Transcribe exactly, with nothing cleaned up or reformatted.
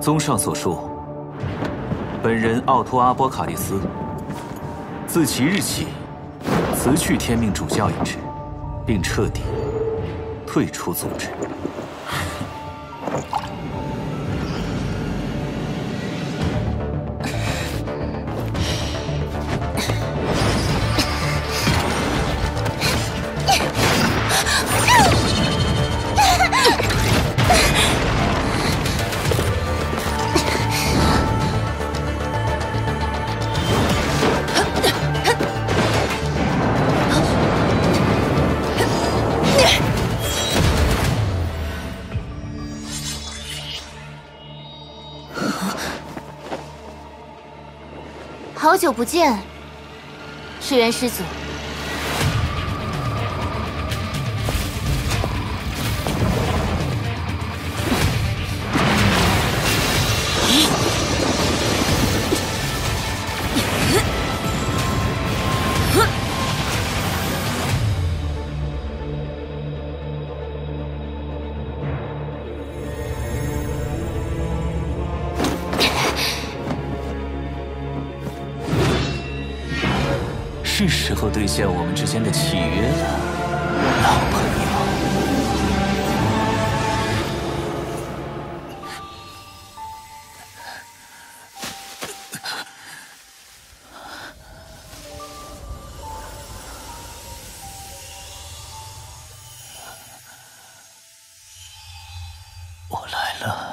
综上所述，本人奥托阿波卡利斯，自其日起辞去天命主教一职，并彻底退出组织。 好久不见，石原师祖。 是时候兑现我们之间的契约了，老朋友。我来了。